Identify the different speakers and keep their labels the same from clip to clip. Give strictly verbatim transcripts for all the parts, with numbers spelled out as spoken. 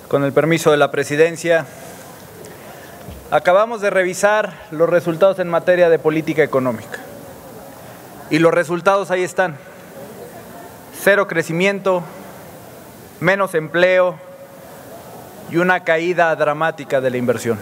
Speaker 1: Con el permiso de la presidencia, acabamos de revisar los resultados en materia de política económica. Y los resultados ahí están. Cero crecimiento, menos empleo y una caída dramática de la inversión.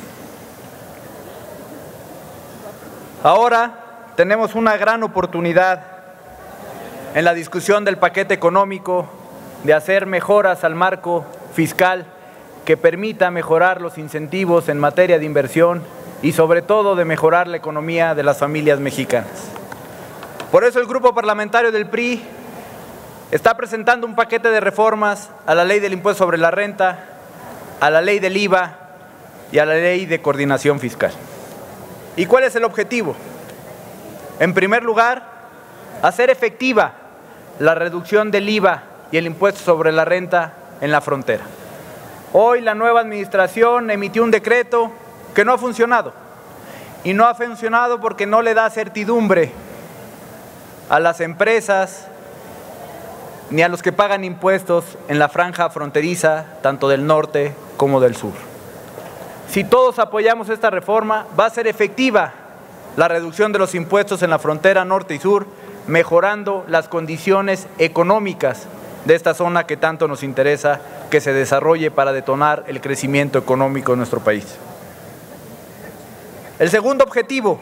Speaker 1: Ahora tenemos una gran oportunidad en la discusión del paquete económico de hacer mejoras al marco fiscal que permita mejorar los incentivos en materia de inversión y sobre todo de mejorar la economía de las familias mexicanas. Por eso el Grupo Parlamentario del P R I está presentando un paquete de reformas a la Ley del Impuesto sobre la Renta, a la Ley del I V A y a la Ley de Coordinación Fiscal. ¿Y cuál es el objetivo? En primer lugar, hacer efectiva la reducción del I V A y el impuesto sobre la renta en la frontera. Hoy la nueva administración emitió un decreto que no ha funcionado. Y no ha funcionado porque no le da certidumbre a las empresas ni a los que pagan impuestos en la franja fronteriza, tanto del norte como del sur. Si todos apoyamos esta reforma, va a ser efectiva la reducción de los impuestos en la frontera norte y sur, mejorando las condiciones económicas de esta zona que tanto nos interesa que se desarrolle para detonar el crecimiento económico de nuestro país. El segundo objetivo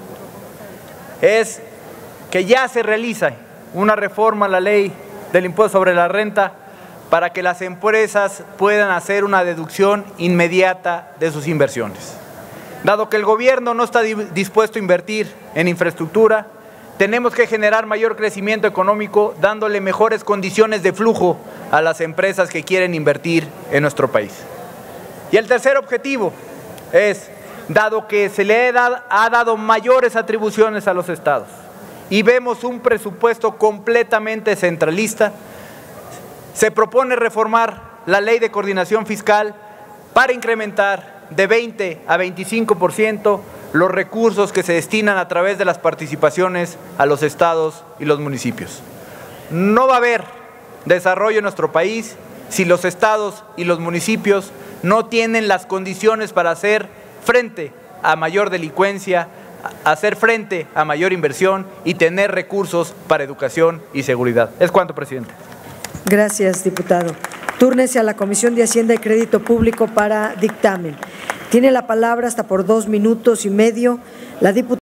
Speaker 1: es que ya se realiza una reforma a la ley del impuesto sobre la renta para que las empresas puedan hacer una deducción inmediata de sus inversiones. Dado que el gobierno no está dispuesto a invertir en infraestructura, tenemos que generar mayor crecimiento económico dándole mejores condiciones de flujo a las empresas que quieren invertir en nuestro país. Y el tercer objetivo es, dado que se le ha dado mayores atribuciones a los estados y vemos un presupuesto completamente centralista, se propone reformar la Ley de Coordinación Fiscal para incrementar de veinte a veinticinco por ciento los recursos que se destinan a través de las participaciones a los estados y los municipios. No va a haber desarrollo en nuestro país si los estados y los municipios no tienen las condiciones para hacer frente a mayor delincuencia, hacer frente a mayor inversión y tener recursos para educación y seguridad. Es cuanto, presidente.
Speaker 2: Gracias, diputado. Túrnese a la Comisión de Hacienda y Crédito Público para dictamen. Tiene la palabra hasta por dos minutos y medio la diputada.